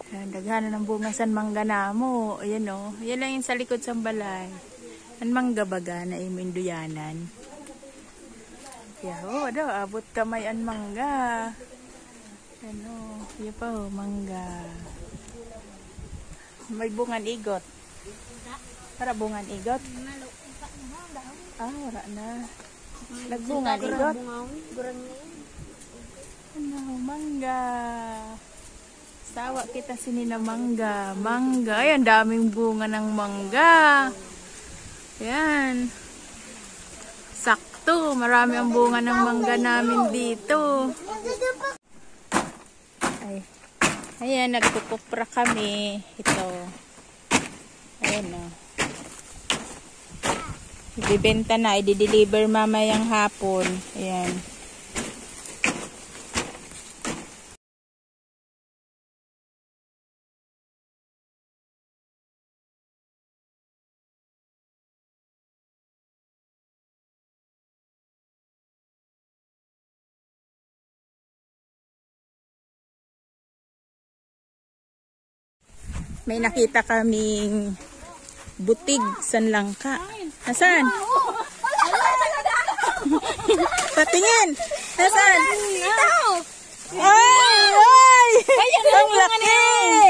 Daghanan ng bunga san mangga na mo. Ayan o. Yan lang yung sa likod sa balay. Ang mangga baga na iminduyanan. Kaya abot kamay ang mangga. Ano, yan pa o, mangga. May bungan igot. Para bungan igot. Wala na. Nagbungan igot. Ano, mangga. Sawa kita sinina mangga. Mangga. Ay, ang daming bunga ng mangga. Yan. Sakto. Marami ang bunga ng mangga namin dito. Ay. Ayan, nagkukupra kami. Ito. Ayan o. Ibibenta na. I-deliver mamayang hapon. Ayan. May nakita kaming butig san langka. Nasaan? Patingin. Nasaan? Ito. Ay! Ang laki!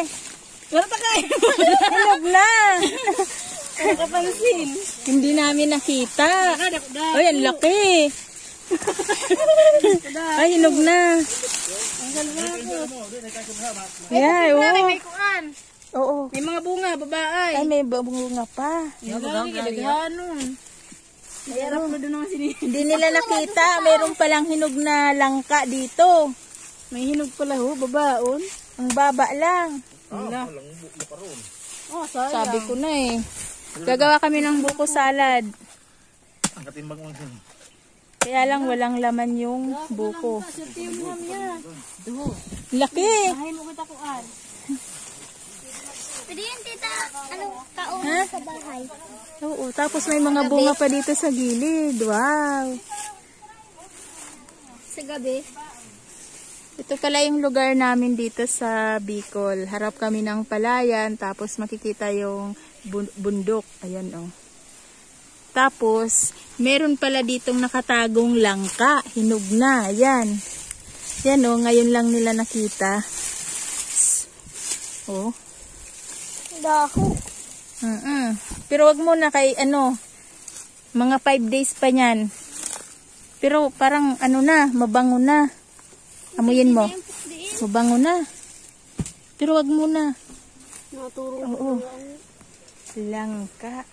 Hinog na. Nakapansin. Hindi namin nakita. Ay, ang laki. Ay, hinog na. Ay, May kuan. Oo. May mga bunga, babae. Ay, may bunga pa. Mayarap na doon naman sini. Hindi nila nakita. Mayroon palang hinog na langka dito. May hinog pala babaon. Ang baba lang. Sayang. Sabi ko na eh. Gagawa kami ng buko salad. Kaya lang walang laman yung buko. Laki. Ay mo kita kuan. Pwede yan, tita, kaong sa bahay. Oo, tapos may mga bunga pa dito sa gilid. Wow. Sa gabi. Ito pala yung lugar namin dito sa Bicol. Harap kami ng palayan, tapos makikita yung bundok. Ayan o. Tapos, meron pala ditong nakatagong langka. Hinog na. Ayan. Yan o, ngayon lang nila nakita. Oh. Dako. Pero wag mo na kay mga 5 days pa niyan. Pero parang na, mabango na. Amuyin mo. Mabango na. Pero wag mo na. Naturo. Oo. Langka.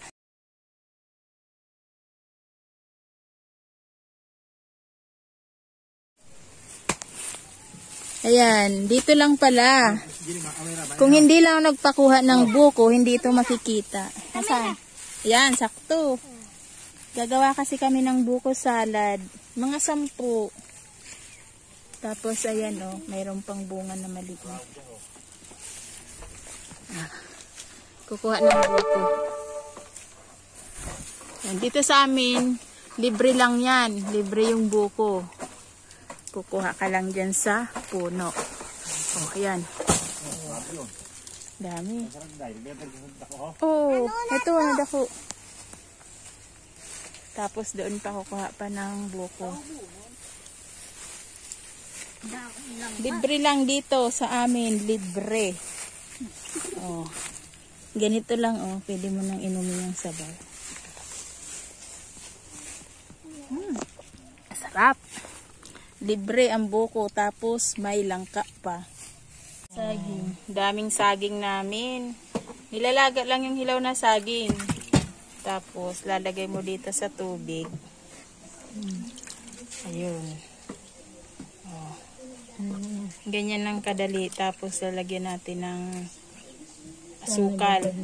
Ayan, dito lang pala. Kung hindi lang nagpakuha ng buko, hindi ito makikita. Nasaan? Ayan, sakto. Gagawa kasi kami ng buko salad. Mga 10. Tapos, ayan mayroon pang bunga na maliit. Kukuha ng buko. Ayan, dito sa amin, libre lang yan. Libre yung buko. Kukuha ka lang dyan sa puno. Ayan. Dami. Ito dako. Tapos doon pa kukuha pa ng buko. Libre lang dito sa amin. Libre. Ganito lang pwede mo nang inumin yung sabaw. Sarap. Libre ang buko, tapos may langka pa. Saging. Daming saging namin. Nilalaga lang yung hilaw na saging. Tapos, lalagay mo dito sa tubig. Ayun. Ganyan lang kadali. Tapos, lalagyan natin ng asukal.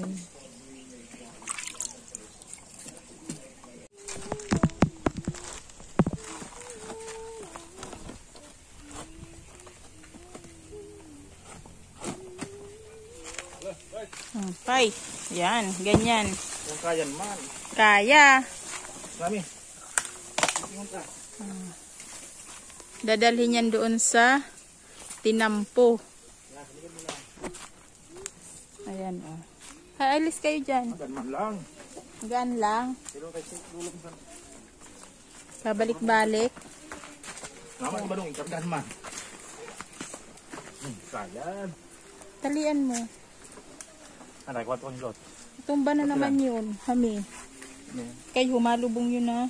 Pay. Yan, ganyan. Kung kaya naman. Kaya. Marami. Dadalhin yan doon sa tinampo. Ayan, oh. Alis kayo dyan. Magan man lang. Gaan lang. Pero tayo tulong sa... Pabalik-balik. Naman ba nung ikargahan man? Kayan. Talian mo. Anak, what one lot? Tumba na naman yun. Hami. Kayo, humalubong yun na.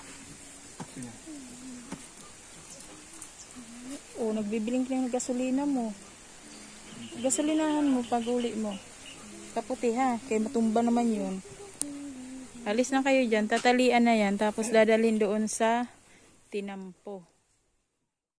Oh, nagbibiling ka ng gasolina mo. Gasolinahan mo pag uli mo. Kaputi ha, kaya matumba naman yun. Alis na kayo dyan, tatalian na yan, tapos dadalhin doon sa tinampo.